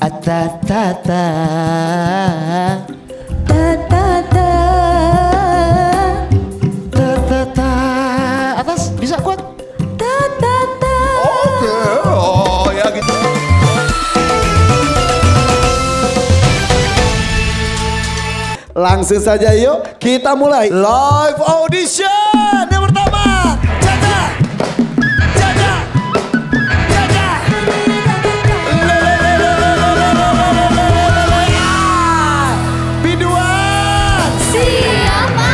Atatata. Ta-ta-ta. Ta-ta-ta. Atas bisa kuat. Ta-ta-ta. Oke, oh ya gitu. Langsung saja yuk kita mulai live audition yang pertama. Caca, Caca, Caca. Biduan. Siapa?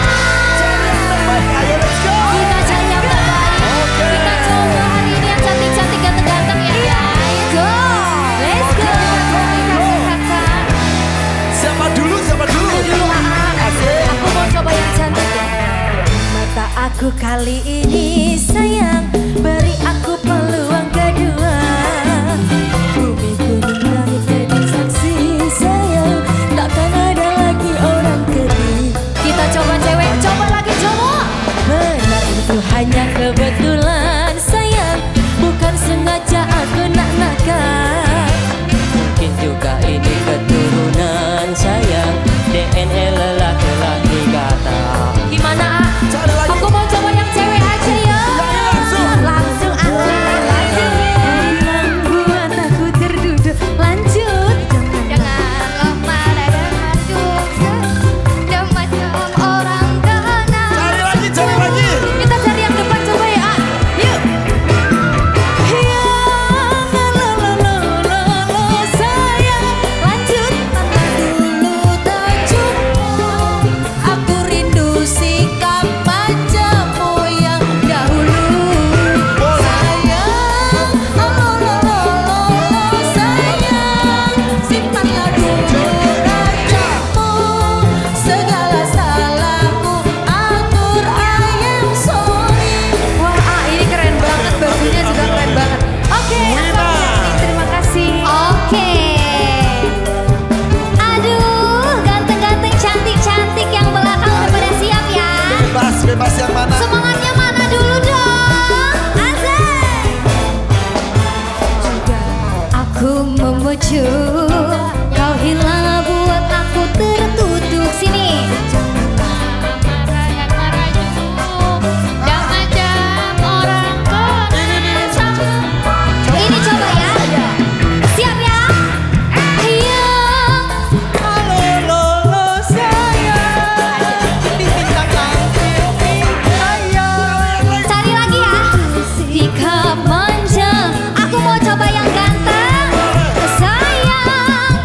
Ayo let's go. Kita cari yang terbaik. Kita coba hari ini yang cantik-cantik ganteng-ganteng ya. Go. Let's go. Kakak. Siapa dulu? Siapa dulu? Aku mau coba yang cantik ya. Mata aku kali ini sayang, beri aku peluang kedua. Bumi gunung langit jadi saksi sayang, takkan ada lagi orang ketiga. Kita coba cewek, coba lagi cowok. Benar itu hanya kebetulan sayang, bukan sengaja aku nak nakal. Mungkin juga ini keturunan sayang, DNA lelaki-lelaki kata. Gimana? Aku mau coba yang cewek aja ya. Langsung bilang buat aku terduduk. Lanjut. Jangan lemah dan masuk dan macam orang kanan. Cari lagi, cari lagi. Kita cari yang depan coba ya. Yuk. Sayang. Lanjut. Dulu tak cukup. Aku rindu sikap manjamu yang dahulu. Sayang. Sayang. Simpanlah dulu rajamu. Segala salahku atur I am sorry. Wah, ini keren banget, bajunya juga keren banget. Oke, terima kasih. Oke. Aduh, ganteng-ganteng, cantik-cantik yang belakang udah pada siap ya. Bebas, bebas yang mana? Semangatnya mana dulu dong? Asik. Aku memuju, kau hilang buat aku tertutup sini. Ini coba ya. Siap ya? Iya. Cari lagi ya. Sikap manja, aku mau coba yang ganteng. Sayang,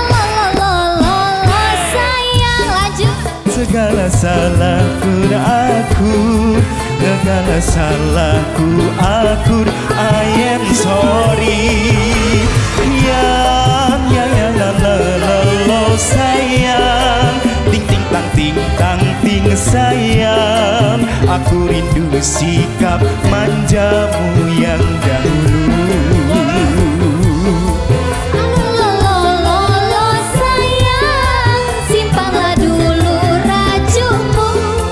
sayang, lanjut. Segala salahku aku, segala salahku aku, I am sorry. Sayang, ting ting tang ting tang ting sayang, aku rindu sikap manjamu yang dahulu. Sayang, simpanlah dulu rajumu.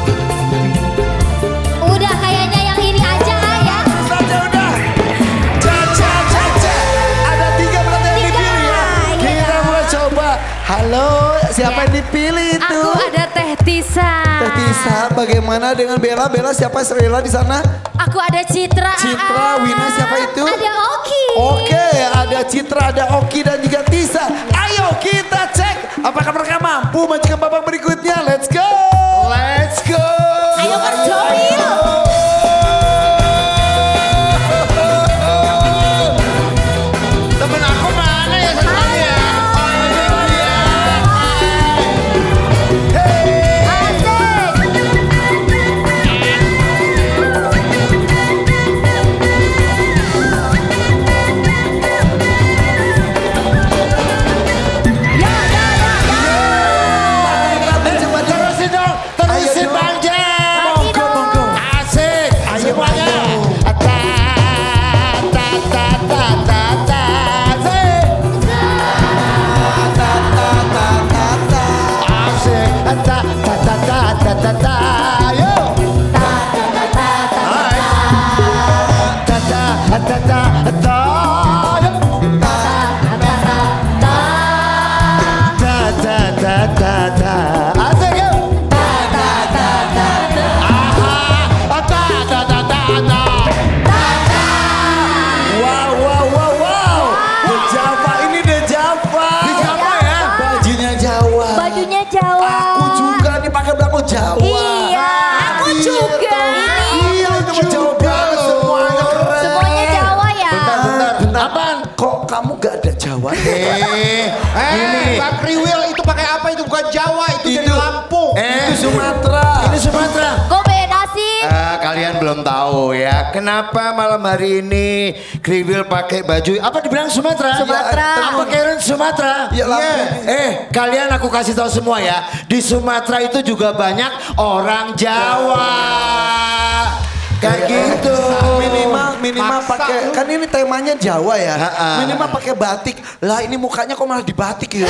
Udah kayaknya yang ini aja ya. Saja udah. Caca, Caca. Ada 3 berarti yang dipilih ya. Kita mulai coba. Halo, siapa yang dipilih itu? Aku ada Teh Tisa. Teh Tisa, bagaimana dengan Bella? Bella siapa Srela di sana? Aku ada Citra. Citra, Wina siapa itu? Ada Oki. Oke, ada Citra, ada Oki dan juga Tisa. Ayo kita cek apakah mereka mampu maju ke babak berikutnya. Let's go. Let's go. Ayo berjoil. Temen aku mana ya sebenarnya? Jawa. Bang Kriwil itu pakai apa itu? Bukan Jawa, itu dari Lampung. Itu Sumatera. Ini Sumatera. Kok beda sih? Kalian belum tahu ya, kenapa malam hari ini Kriwil pakai baju apa dibilang Sumatera? Sumatera. Apa keren Sumatera? Ya, kalian aku kasih tahu semua ya, di Sumatera itu juga banyak orang Jawa. Kayak gitu. Minimal pakai, kan ini temanya Jawa ya. Minimal pakai batik. Lah ini mukanya kok malah dibatik ya.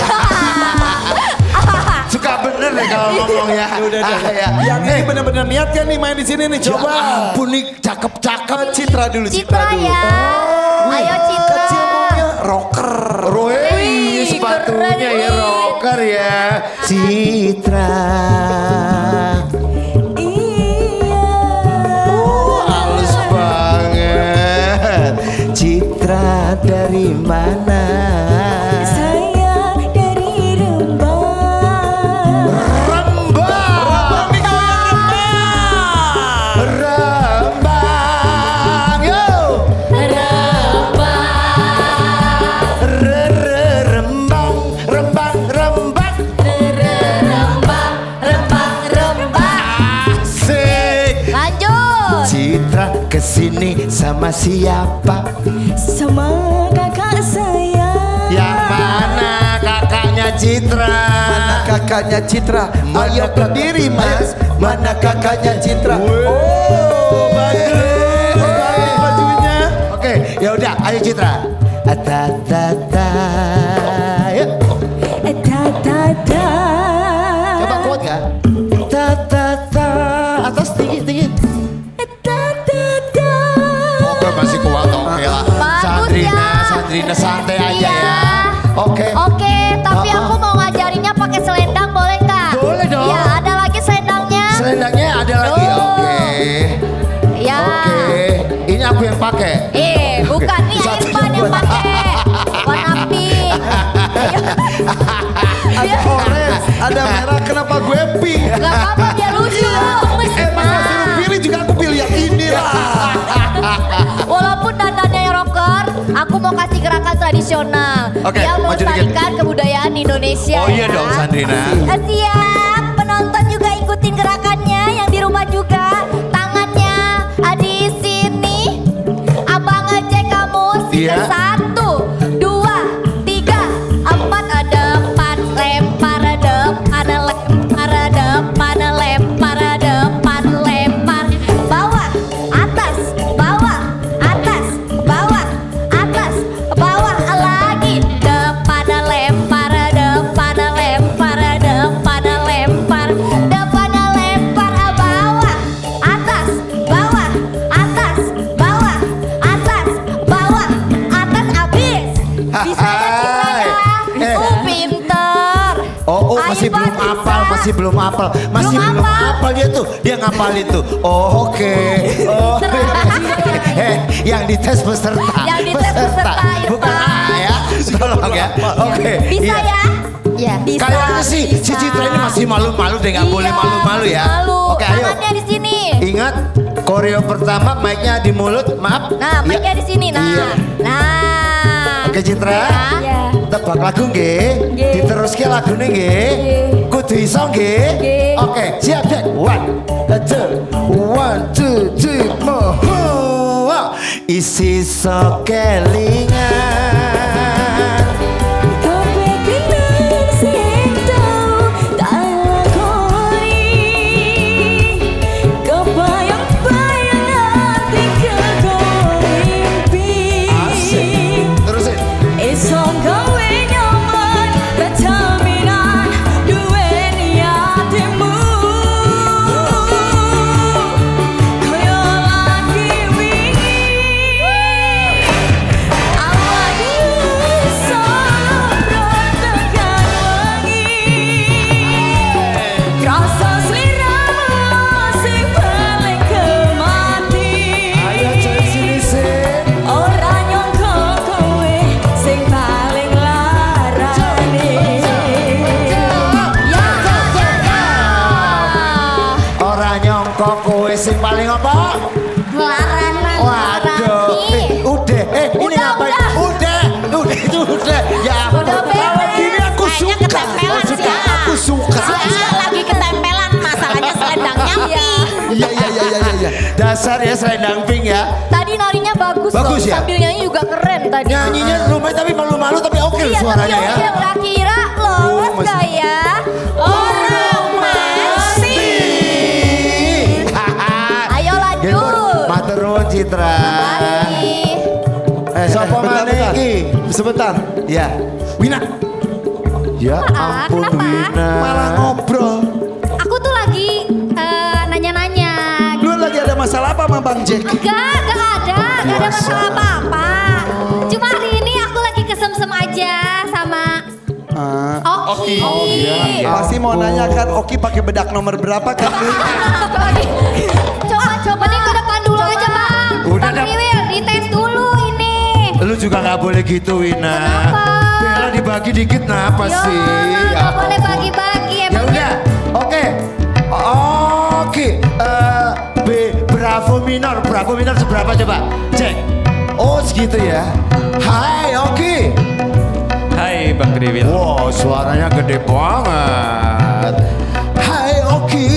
Suka bener deh kalau ngomong ya. Yang ini bener-bener niat kan nih main di sini nih. Coba. Ya ampun nih cakep-cakep. Citra dulu. Citra ya. Ayo Citra. Kecil punya rocker. Wih, sepatunya ya rocker ya. Citra. Halus banget. Citra dari mana? Saya dari Rembang. Rembang, yo. Rembang. Asik. Lanjut. Citra kesini sama siapa? Sama kakak saya. Yang mana kakaknya Citra? Mana kakaknya Citra? Ayo berdiri mas. Mana kakaknya Citra? Oh, bagus. Bagus bajunya. Oke, ya udah, ayo Citra. Ta-ta-ta. Yuk. Da. Coba kuat gak? Ta-ta-ta. Atas tinggi. Da. Oke, masih kuat, oke lah. Bagus ya. Sandrina santai aja Iya. ya. Oke. Oke, tapi aku mau ngajarinnya pakai selendang boleh nggak? Boleh dong. Iya, ada lagi selendangnya. Selendangnya ada lagi, Tuh. oke. Ya. Oke, ini aku yang pakai. Bukan nih Irfan yang pakai. Warna pink. Ada orange, ada merah. Kenapa gue pink? Gak apa-apa dia lucu. Masa suruh pilih juga aku pilih yang ini lah. Walaupun dandannya rocker, aku mau kasih gerakan tradisional. Oke, Dia maju dikit. melestarikan kebudayaan Indonesia. Oh iya ya. dong, Sandrina. Siap, penonton juga ikutin gerakannya, yang di rumah juga. Tangannya di sini. Abang ngecek kamu. Iya. 1, 2, 3, 4. Depan, lempar, depan, lempar, depan, lempar, depan, lempar. Bawah, atas, bawah, atas, bawah, atas, bawah lagi. Depan, lempar, depan, lempar, depan, lempar, depan, lempar, bawah, atas, bawah, atas, bawah, atas, bawah, atas, habis. Bisa ya Citra ya? Pinter. Oh, masih Ayo, belum bisa. hafal, masih belum hafal. Masih Belum belum hafal. hafal dia tuh. Dia ngapalin tuh. Oh, oke. Oh. Yang dites peserta. Yang dites peserta, Irfan. Bukan A ya. Tolong ya. Oke. Bisa iya. ya? Ya, bisa. Kayaknya sih si bisa. Citra ini masih malu-malu deh, nggak boleh Iya, malu-malu ya. Malu. Oke, ayo. Tangannya di sini. Ingat, koreo pertama mic-nya di mulut, maaf. Nah, Iya. mic-nya di sini. Nah. Iya. Nah. Oke Citra, Ya. tebak lagu nggih, Nggih. diteruske lagune nggih, Nggih. kudu iso nggih. Nggih. Oke, siap cek. 1, 2, 3, isi so kelingan. Kowe kenal sing tau tak lakoni. Kebayang-bayang hati kau mimpi. Asik. Terusin. Iso gawe nyaman rajaminan duweni atimu. Kaya lagi wingi awak dhewe Iya. Dasar ya selendang pink ya. Tadi narinya bagus Bagus loh, ya? sambil nyanyi juga keren tadi. Nyanyinya lumayan tapi malu-malu tapi oke Iya, suaranya tapi ya. oke, kira-kira lolos Mas- gak ya? Orang masih. Ayo lanjut. Matur nuwun Citra. Mari. Sopo maneh iki? Sebentar. Ya. Wina, Ya ampun Kenapa? Wina. malah ngobrol. Aku tuh lagi nanya-nanya. Lu lagi ada masalah apa sama Bang Jack? Gak ada masalah apa-apa. Cuma hari ini aku lagi kesemsem aja sama Oki. Pasti mau nanya kan, Oki pakai bedak nomor berapa kan? Coba nih ke depan dulu aja bang. Udah, Bang Dap. Riwil, dites dulu ini. Lu juga gak boleh gitu Wina. Kenapa? Bella dibagi dikit kenapa sih? Gak boleh bagi-bagi Ya emangnya. udah, oke. Oke, B Bravo minor seberapa coba? Cek. Oh segitu ya. Hai Oki. Hai Bang Kriwil. Wow suaranya gede banget. Hai Oki.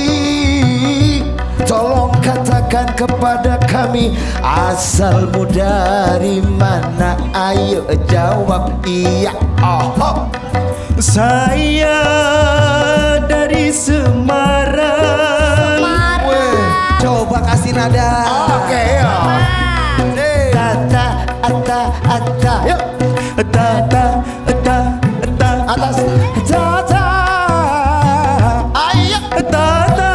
Tolong katakan kepada kami asalmu dari mana? Ayo jawab iya. Oh. Saya dari Semarang. Marah. Coba kasih nada. Oke ya. Tata ata yuk. Tata Atas tata. Ayo. tata.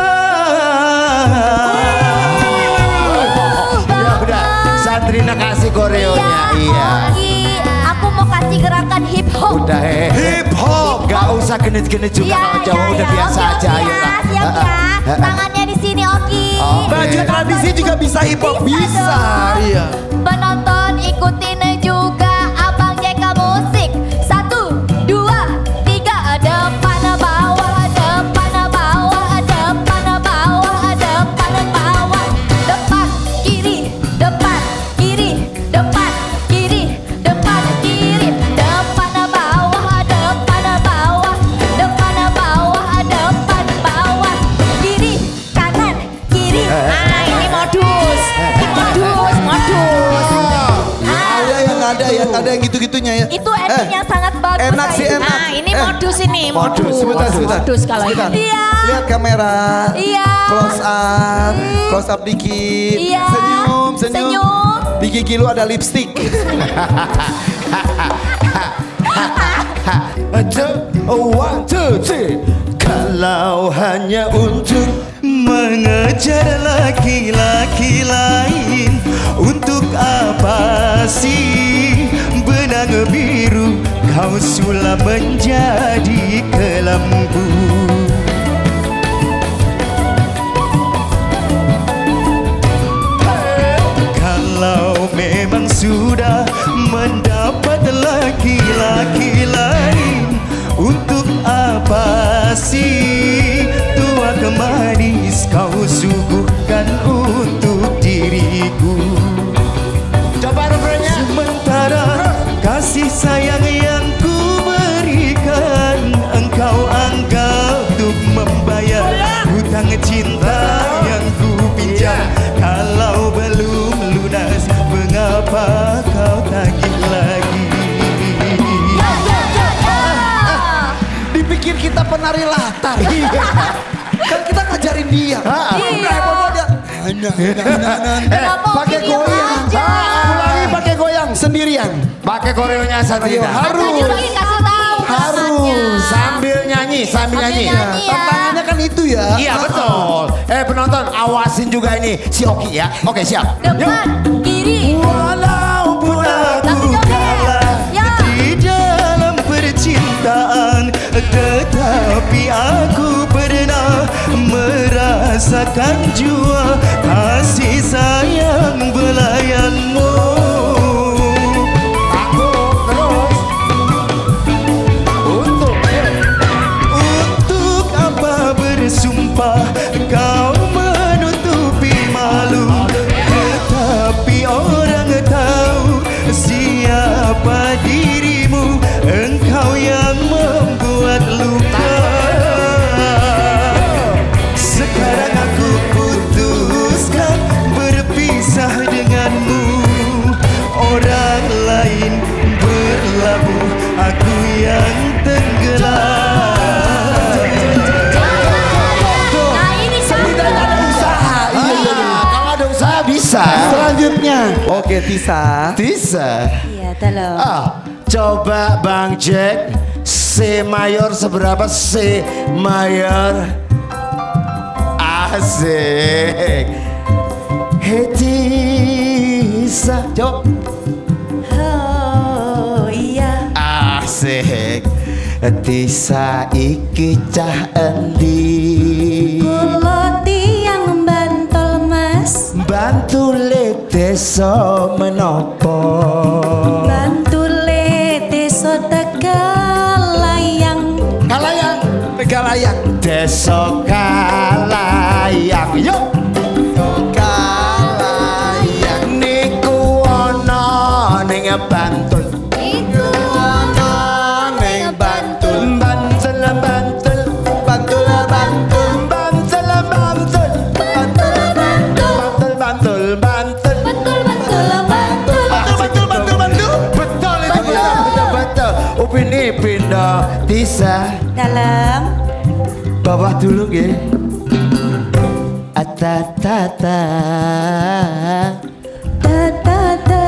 Ya udah, Sandrina kasih koreonya. Iya. Oki, aku mau kasih gerakan hip hop. Udah hip hop, gak usah genit-genit juga kalau Jawa udah biasa Oke, aja. Ayo lah. Siap ya. Tangannya di sini Oki. Oke. Baju tradisi juga bisa hip hop. Bisa. dong. Iya. Penonton ikutin juga Abang JK Musik. 1, 2, 3. Depan bawah, depan bawah, depan bawah, depan bawah. Depan kiri, depan kiri, depan kiri, depan kiri. Depan bawah, depan bawah, depan bawah, depan bawah. Kiri, kanan, kiri. Ah, ini modus. Modus. Ada yang gitu-gitunya ya. Itu acting yang sangat bagus. Enak sih, Ayu. enak. Nah, ini modus ini, modus. Sebentar. Modus kalau Sebentar. ini. Iya. Lihat kamera. Iya. Close up dikit. Iya. Senyum. Di gigi lu ada lipstick. One, two, three. Kalau hanya untuk Mengejar laki-laki lain, untuk apa sih benang biru kau sulap menjadi kelambu? Kalau memang sudah mendapat laki-laki lain, untuk apa sih tua kemanis kau suguhkan untuk diriku? coba refrennya. Sementara kasih sayang yang ku berikan, engkau anggap untuk membayar hutang cinta yang ku pinjam. Kalau belum lunas, mengapa kau tagih lagi? Dipikir kita penari latar. Kan kita ngajarin dia. Kenapa Pakai Oki diem goyang. aja? Ulangi pakai goyang sendirian. Pakai koreonya Ayo, Sandrina. harus. Tadi lagi kasih tahu. Harus. Sambil nyanyi. Sambil nyanyi ya. Tantangannya kan itu ya. Iya betul. Penonton awasin juga ini si Oki ya. Oke siap. Depan, kiri. Walaupun Tapi aku joget. kalah Ya. di dalam percintaan, tetapi aku pernah merasakan jua kasih sayang belayanmu. Aku terus. Untuk apa bersumpah kau menutupi malu, tetapi orang tahu siapa dirimu, engkau yang membuat luka. Sekarang aku selanjutnya. Oke, Tisa. Tisa. Iya, tolong. Coba Bang Jack, C mayor seberapa C mayor? Asik. Hey Tisa, jawab. Oh iya. Asik. Tisa iki cah endi? Kulo tiang Bantul Mas. Bantule desa menopo? Bantule desa Tegalayang. Kalayang. Desa Kalayang. Yuk. Kalayang. Niku ana ning Bantul. Iku ana ning Bantul. Bantul. Bantul Bantul. Betul itu betul. Upin Ipin dong. Tisa. Dalam. Bawah dulu nggih. Atatata. Ta-ta-ta.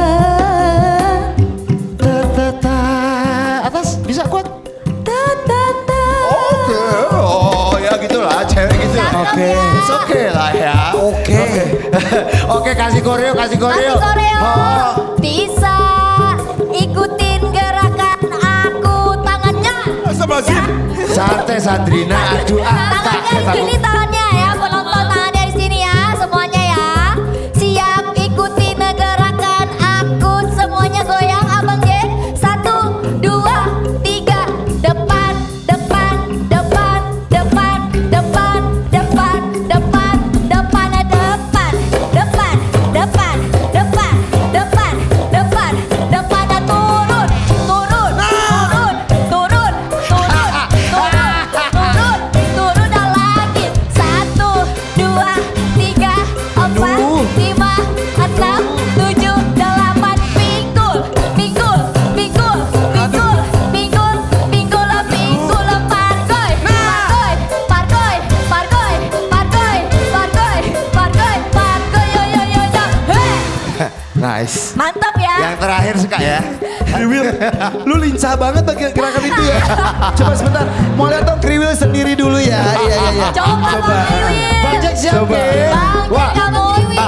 Tatata. Atas bisa kuat. Ta-ta-ta. Oke. Oh ya gitulah cewek gitu. Oke. Oke lah ya. Oke. Oke kasih koreo. Kasih koreo. Oh. Bisa ikutin gerakan aku tangannya. Santai Sandrina. Aduh Tangannya di sini tangannya ya, penonton tangannya di sini ya, semuanya ya. Siap ikutin gerakan aku, semuanya goyang abang J. 1, 2, 3, depan, depan, depan, depan, depan, depan, depan, depan, depan, depan, depan, depan, depan, depan, depan, turun, turun, turun, turun, turun, turun, turun dan lagi. 1, 2, 3, 4, 5, 6, 7, 8, pinggul, pinggul, pinggul, pinggul, pinggul, pinggul, pinggul, pargoy, pargoy, pargoy, pargoy, pargoy, pargoy, pargoy, pargoy, yo yo yo yo, hei. Nice. Mantap ya. Yang terakhir suka ya. Kriwil, lu lincah banget bagian gerakan itu ya. Coba sebentar, mau lihat dong Kriwil sendiri dulu ya. Iya. Coba Bang Iwil. Bang Jack siap Coba. nggih? Bang Wah. Jack kamu Iwil.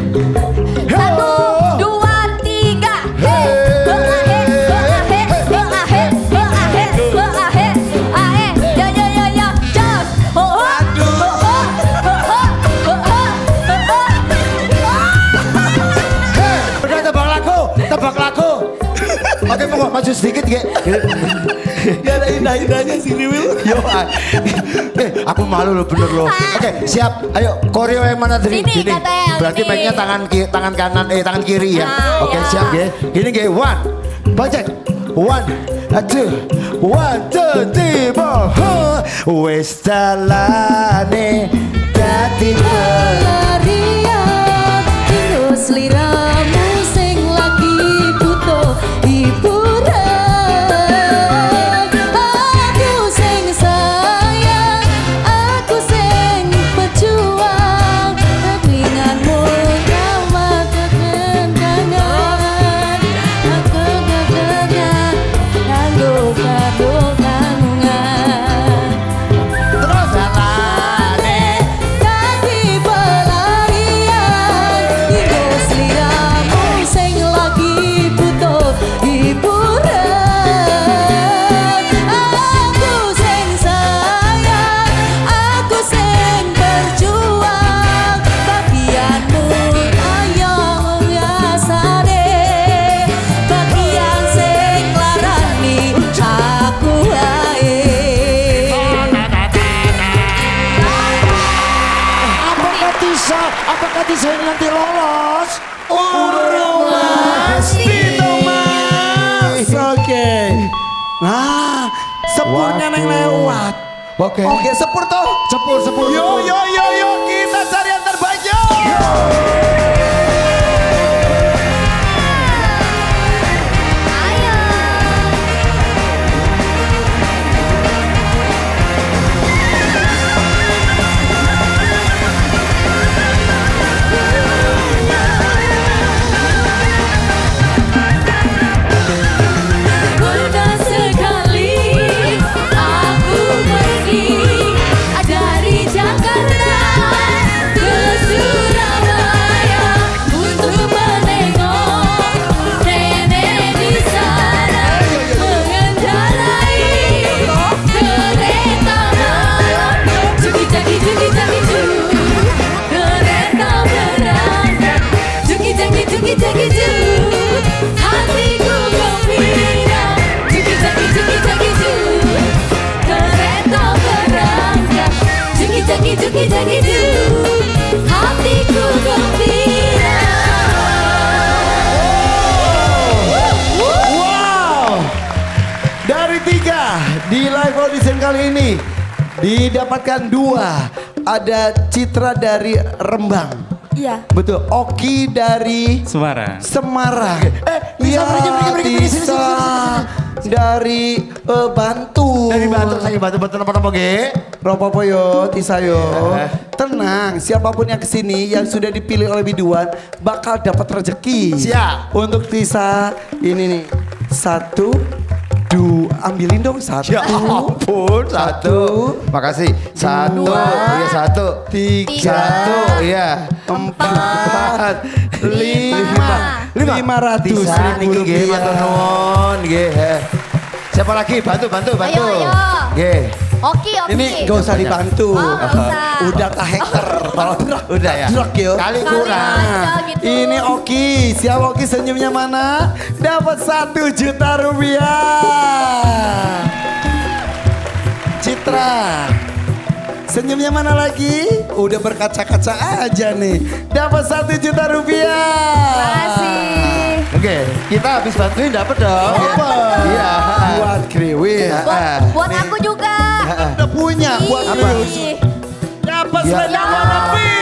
1, 2, 3. Yo yo yo yo. Jos. Udah tebak lagu. Oke, mau maju sedikit nggih. Gak ada indah-indahnya si Kriwil. Yo, aku malu loh bener loh. Oke, siap. Ayo, koreo yang mana tadi? Sini, katanya yang Berarti ini. mic-nya tangan kanan, tangan kiri ya. Ah, Oke, ya. siap ya. Gini nggih, 1. Bajak. 1, 2, 3, 4. Wis dalane dadi Pelarian kiro sliramu sing lagi butuh hiburan. Aku sing sayang, aku sing pejuang. Kepinganmu ramah kekenangan. Aku kekenangan, kanggo kabungan. terus dalane. Dadi pelarian kiro sliramu sing lagi butuh hiburan. Aku sing sayang, aku sing berjuang. Bagianmu ayo ngasane, bagian sing larani aku wae. Apakah Tisa ini nanti lolos? Urung pasti dong Mas. Oke. Nah, sepurnya neng lewat. Oke. Oke, sepur toh. Sepur. Yo, kita cari yang terbaik yo. di live audition kali ini didapatkan 2. Ada Citra dari Rembang. Iya. Betul, Oki dari Semarang. Iya, Tisa dari Bantul. Dari Bantul, saya Bantul apa-apa ge? Ropopo yo, Tisa yo. Tenang, siapapun yang kesini yang sudah dipilih oleh biduan bakal dapat rezeki. Siap. Untuk Tisa ini nih 1, 2, ambilin dong 1. Ya ampun, 1. Makasih. 1, iya 1. 3, 1, iya. 4, 5, 500 Tisa ribu niki nggih, matur rupiah. nuwun nggih. Siapa lagi? Bantu. Ayo. Nggih. Oki. Ini gak usah dibantu. Oh, gak usah. Udah ke hacker. Udah ya. Drag yo. Kali Kali kurang. aja gitu. Ini Oki. Siapa Oki senyumnya mana? Dapat 1 juta rupiah. Citra. Senyumnya mana lagi? Udah berkaca-kaca aja nih. Dapat 1 juta rupiah. Makasih. Oke, kita habis bantuin dapat dong. Dapat. Iya. Buat kriwil. Buat aku juga. Udah punya buat Ih. kriwil. Dapat Ya. selendang warna pink.